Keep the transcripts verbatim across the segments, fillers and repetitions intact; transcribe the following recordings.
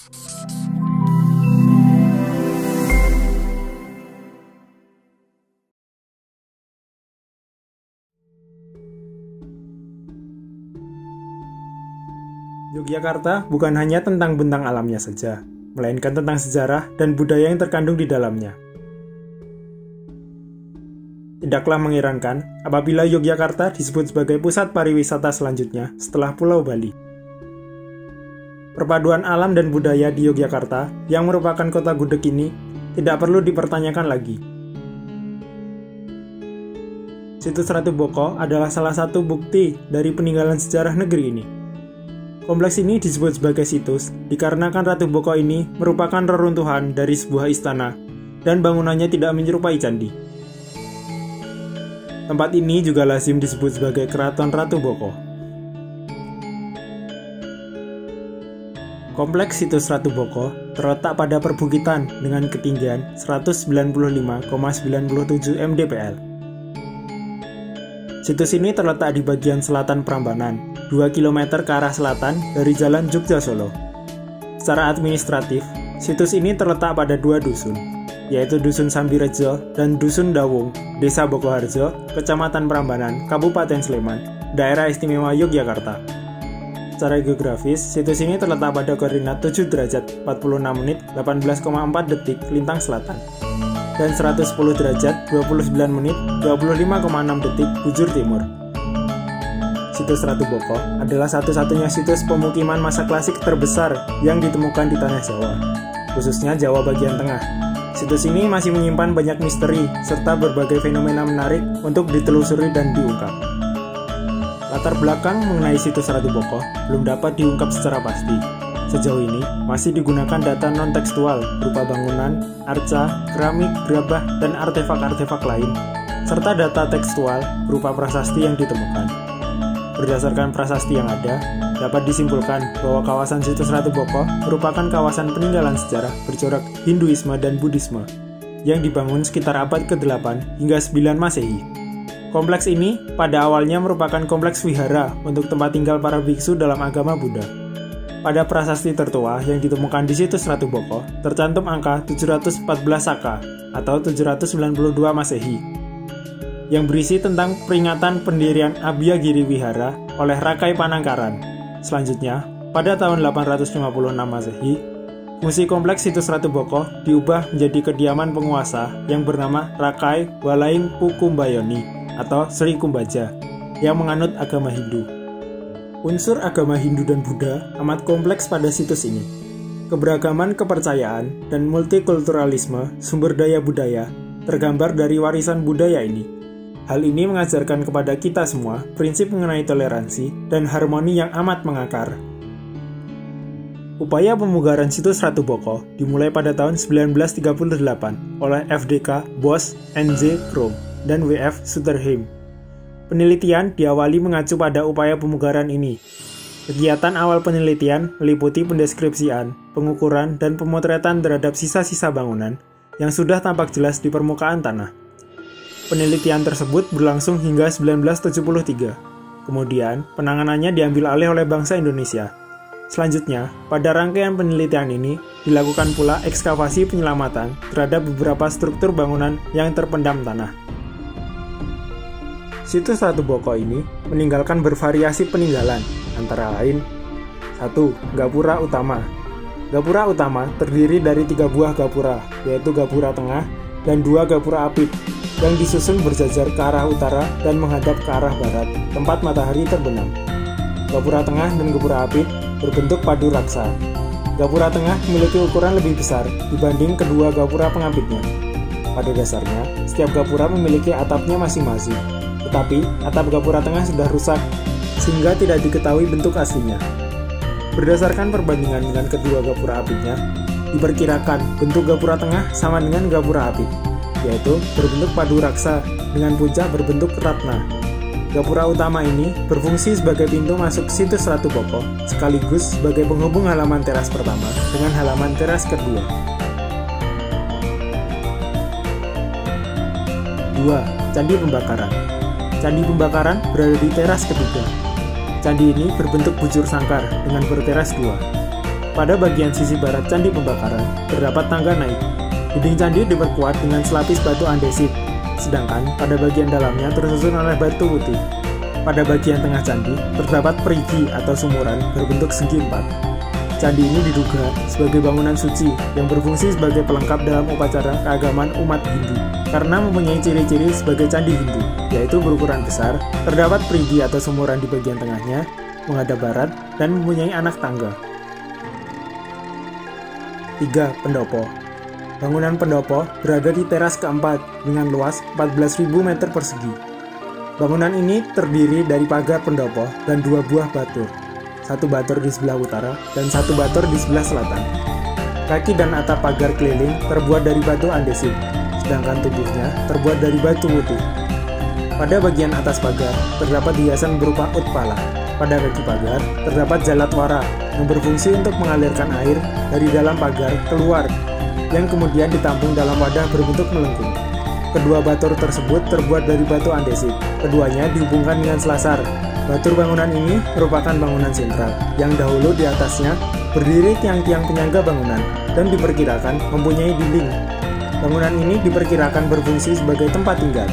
Yogyakarta bukan hanya tentang bentang alamnya saja, melainkan tentang sejarah dan budaya yang terkandung di dalamnya. Tidaklah mengherankan apabila Yogyakarta disebut sebagai pusat pariwisata selanjutnya setelah Pulau Bali. Perpaduan alam dan budaya di Yogyakarta yang merupakan kota gudeg ini tidak perlu dipertanyakan lagi. Situs Ratu Boko adalah salah satu bukti dari peninggalan sejarah negeri ini. Kompleks ini disebut sebagai situs dikarenakan Ratu Boko ini merupakan reruntuhan dari sebuah istana dan bangunannya tidak menyerupai candi. Tempat ini juga lazim disebut sebagai Keraton Ratu Boko. Kompleks situs Ratu Boko terletak pada perbukitan dengan ketinggian seratus sembilan puluh lima koma sembilan tujuh mdpl. Situs ini terletak di bagian selatan Prambanan, dua kilometer ke arah selatan dari Jalan Jogja Solo. Secara administratif, situs ini terletak pada dua dusun, yaitu Dusun Sambirejo dan Dusun Dawung, Desa Bokoharjo, Kecamatan Prambanan, Kabupaten Sleman, Daerah Istimewa Yogyakarta. Secara geografis, situs ini terletak pada koordinat tujuh derajat empat puluh enam menit delapan belas koma empat detik lintang selatan dan seratus sepuluh derajat dua puluh sembilan menit dua puluh lima koma enam detik bujur timur. Situs Ratu Boko adalah satu-satunya situs pemukiman masa klasik terbesar yang ditemukan di tanah Jawa, khususnya Jawa bagian tengah. Situs ini masih menyimpan banyak misteri serta berbagai fenomena menarik untuk ditelusuri dan diungkap. Latar belakang mengenai situs Ratu Boko belum dapat diungkap secara pasti. Sejauh ini masih digunakan data non-tekstual berupa bangunan, arca, keramik, gerabah, dan artefak-artefak lain, serta data tekstual berupa prasasti yang ditemukan. Berdasarkan prasasti yang ada, dapat disimpulkan bahwa kawasan situs Ratu Boko merupakan kawasan peninggalan sejarah bercorak Hinduisme dan Buddhisme yang dibangun sekitar abad kedelapan hingga sembilan Masehi. Kompleks ini pada awalnya merupakan kompleks wihara untuk tempat tinggal para biksu dalam agama Buddha. Pada prasasti tertua yang ditemukan di situs Ratu Boko, tercantum angka tujuh ratus empat belas Saka atau tujuh ratus sembilan puluh dua Masehi, yang berisi tentang peringatan pendirian Abhyagiri Wihara oleh Rakai Panangkaran. Selanjutnya, pada tahun delapan ratus lima puluh enam Masehi, fungsi kompleks situs Ratu Boko diubah menjadi kediaman penguasa yang bernama Rakai Walaing Pukumbayoni atau Sri Kumbaja yang menganut agama Hindu. Unsur agama Hindu dan Buddha amat kompleks pada situs ini. Keberagaman kepercayaan dan multikulturalisme sumber daya budaya tergambar dari warisan budaya ini. Hal ini mengajarkan kepada kita semua prinsip mengenai toleransi dan harmoni yang amat mengakar. Upaya pemugaran situs Ratu Boko dimulai pada tahun sembilan belas tiga puluh delapan oleh F D K Bos N J Krom dan W F Sutterheim. Penelitian diawali mengacu pada upaya pemugaran ini. Kegiatan awal penelitian meliputi pendeskripsian, pengukuran, dan pemotretan terhadap sisa-sisa bangunan yang sudah tampak jelas di permukaan tanah. Penelitian tersebut berlangsung hingga sembilan belas tujuh puluh tiga. Kemudian, penanganannya diambil alih oleh bangsa Indonesia. Selanjutnya, pada rangkaian penelitian ini, dilakukan pula ekskavasi penyelamatan terhadap beberapa struktur bangunan yang terpendam tanah. Situs Ratu Boko ini meninggalkan bervariasi peninggalan, antara lain satu. Gapura Utama. Gapura Utama terdiri dari tiga buah gapura, yaitu Gapura Tengah dan dua Gapura Apit, yang disusun berjajar ke arah utara dan menghadap ke arah barat, tempat matahari terbenam. Gapura Tengah dan Gapura Apit berbentuk padu raksa. Gapura Tengah memiliki ukuran lebih besar dibanding kedua gapura pengapitnya. Pada dasarnya, setiap gapura memiliki atapnya masing-masing. Tetapi, atap gapura tengah sudah rusak, sehingga tidak diketahui bentuk aslinya. Berdasarkan perbandingan dengan kedua gapura apitnya, diperkirakan bentuk gapura tengah sama dengan gapura apit, yaitu berbentuk padu raksa dengan puncak berbentuk ratna. Gapura utama ini berfungsi sebagai pintu masuk situs Ratu Boko, sekaligus sebagai penghubung halaman teras pertama dengan halaman teras kedua. dua. Candi Pembakaran. Candi Pembakaran berada di teras ketiga. Candi ini berbentuk bujur sangkar dengan berteras dua. Pada bagian sisi barat Candi Pembakaran, terdapat tangga naik. Dinding candi diperkuat dengan selapis batu andesit, sedangkan pada bagian dalamnya tersusun oleh batu putih. Pada bagian tengah candi, terdapat perigi atau sumuran berbentuk segi empat. Candi ini diduga sebagai bangunan suci yang berfungsi sebagai pelengkap dalam upacara keagamaan umat Hindu. Karena mempunyai ciri-ciri sebagai candi Hindu, yaitu berukuran besar, terdapat perigi atau sumuran di bagian tengahnya, menghadap barat, dan mempunyai anak tangga. tiga. Pendopo. Bangunan pendopo berada di teras keempat dengan luas empat belas ribu meter persegi. Bangunan ini terdiri dari pagar pendopo dan dua buah batur. Satu batur di sebelah utara dan satu batur di sebelah selatan. Kaki dan atap pagar keliling terbuat dari batu andesit, sedangkan tubuhnya terbuat dari batu putih. Pada bagian atas pagar terdapat hiasan berupa utpala. Pada kaki pagar terdapat jalatwara yang berfungsi untuk mengalirkan air dari dalam pagar keluar, yang kemudian ditampung dalam wadah berbentuk melengkung. Kedua batur tersebut terbuat dari batu andesit. Keduanya dihubungkan dengan selasar. Batur bangunan ini merupakan bangunan sentral, yang dahulu di atasnya berdiri tiang-tiang penyangga bangunan dan diperkirakan mempunyai dinding. Bangunan ini diperkirakan berfungsi sebagai tempat tinggal.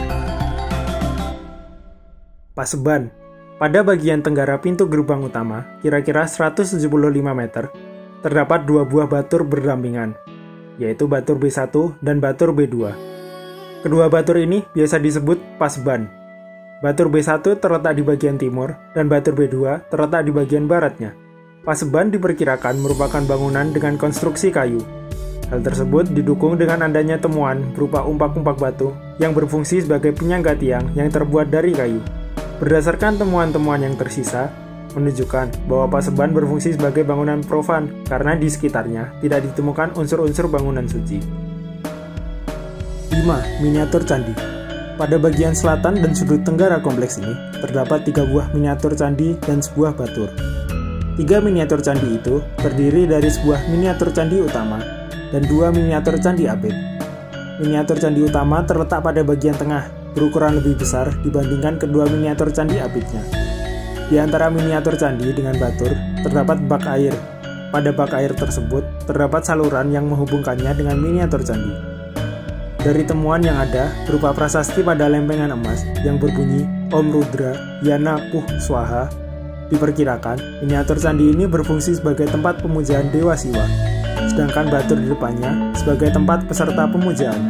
Paseban. Pada bagian tenggara pintu gerbang utama, kira-kira seratus tujuh puluh lima meter, terdapat dua buah batur berdampingan, yaitu batur B satu dan batur B dua. Kedua batur ini biasa disebut paseban. Batur B satu terletak di bagian timur dan batur B dua terletak di bagian baratnya. Paseban diperkirakan merupakan bangunan dengan konstruksi kayu. Hal tersebut didukung dengan adanya temuan berupa umpak-umpak batu yang berfungsi sebagai penyangga tiang yang terbuat dari kayu. Berdasarkan temuan-temuan yang tersisa, menunjukkan bahwa Paseban berfungsi sebagai bangunan profan karena di sekitarnya tidak ditemukan unsur-unsur bangunan suci. lima. Miniatur candi. Pada bagian selatan dan sudut tenggara kompleks ini, terdapat tiga buah miniatur candi dan sebuah batur. Tiga miniatur candi itu terdiri dari sebuah miniatur candi utama dan dua miniatur candi abid. Miniatur candi utama terletak pada bagian tengah, berukuran lebih besar dibandingkan kedua miniatur candi abidnya. Di antara miniatur candi dengan batur, terdapat bak air. Pada bak air tersebut, terdapat saluran yang menghubungkannya dengan miniatur candi. Dari temuan yang ada, berupa prasasti pada lempengan emas yang berbunyi Om Rudra Yana Puh Swaha, diperkirakan miniatur candi ini berfungsi sebagai tempat pemujaan Dewa Siwa, sedangkan batur di depannya sebagai tempat peserta pemujaan.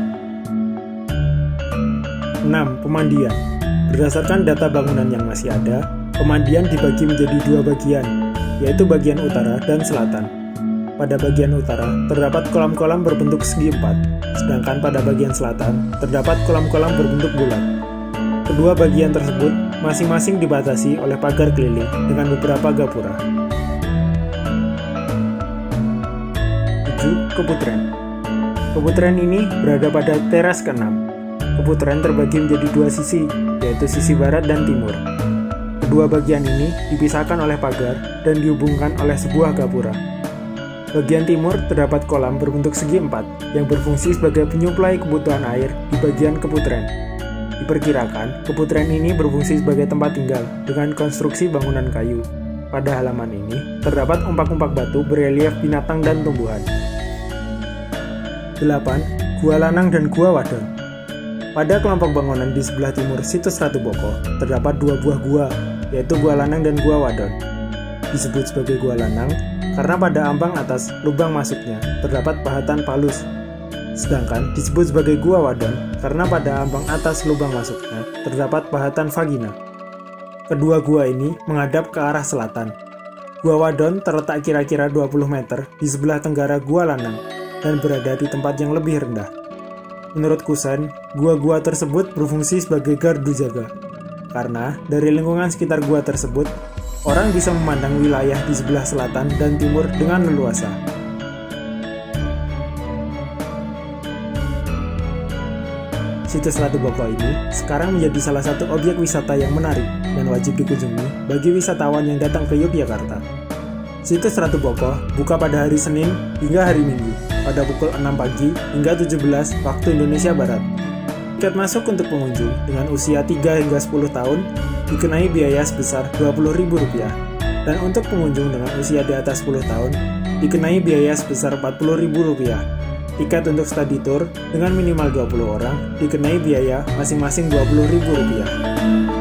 enam. Pemandian. Berdasarkan data bangunan yang masih ada, pemandian dibagi menjadi dua bagian, yaitu bagian utara dan selatan. Pada bagian utara, terdapat kolam-kolam berbentuk segi empat, sedangkan pada bagian selatan, terdapat kolam-kolam berbentuk bulat. Kedua bagian tersebut masing-masing dibatasi oleh pagar keliling dengan beberapa gapura. tujuh. Keputren. Keputren ini berada pada teras keenam. Keputren terbagi menjadi dua sisi, yaitu sisi barat dan timur. Kedua bagian ini dipisahkan oleh pagar dan dihubungkan oleh sebuah gapura. Bagian timur terdapat kolam berbentuk segi empat yang berfungsi sebagai penyuplai kebutuhan air di bagian keputren. Diperkirakan, keputren ini berfungsi sebagai tempat tinggal dengan konstruksi bangunan kayu. Pada halaman ini, terdapat umpak-umpak batu berelief binatang dan tumbuhan. delapan. Gua Lanang dan Gua Wadon. Pada kelompok bangunan di sebelah timur situs Ratu Boko, terdapat dua buah gua, yaitu Gua Lanang dan Gua Wadon. Disebut sebagai Gua Lanang karena pada ambang atas lubang masuknya terdapat pahatan palus, sedangkan disebut sebagai Gua Wadon karena pada ambang atas lubang masuknya terdapat pahatan vagina. Kedua gua ini menghadap ke arah selatan. Gua Wadon terletak kira-kira dua puluh meter di sebelah tenggara Gua Lanang dan berada di tempat yang lebih rendah. Menurut Kusen, gua-gua tersebut berfungsi sebagai gardu jaga, karena dari lingkungan sekitar gua tersebut, orang bisa memandang wilayah di sebelah selatan dan timur dengan leluasa. Situs Ratu Boko ini sekarang menjadi salah satu objek wisata yang menarik dan wajib dikunjungi bagi wisatawan yang datang ke Yogyakarta. Situs Ratu Boko buka pada hari Senin hingga hari Minggu pada pukul enam pagi hingga tujuh belas waktu Indonesia Barat. Tiket masuk untuk pengunjung dengan usia tiga hingga sepuluh tahun dikenai biaya sebesar dua puluh ribu rupiah. Dan untuk pengunjung dengan usia di atas sepuluh tahun, dikenai biaya sebesar empat puluh ribu rupiah. Tiket untuk study tour dengan minimal dua puluh orang dikenai biaya masing-masing dua puluh ribu rupiah.